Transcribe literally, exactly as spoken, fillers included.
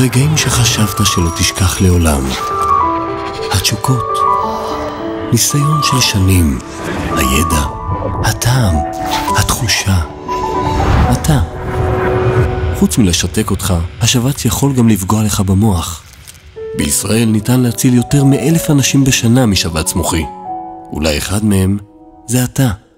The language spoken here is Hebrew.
הרגעים שחשבת שלא תשכח לעולם. התשוקות, ניסיון של שנים, הידע, הטעם, התחושה. אתה. חוץ מלשתק אותך, השבץ יכול גם לפגוע לך במוח. בישראל ניתן להציל יותר מאלף אנשים בשנה משבץ מוחי. אולי אחד מהם זה אתה.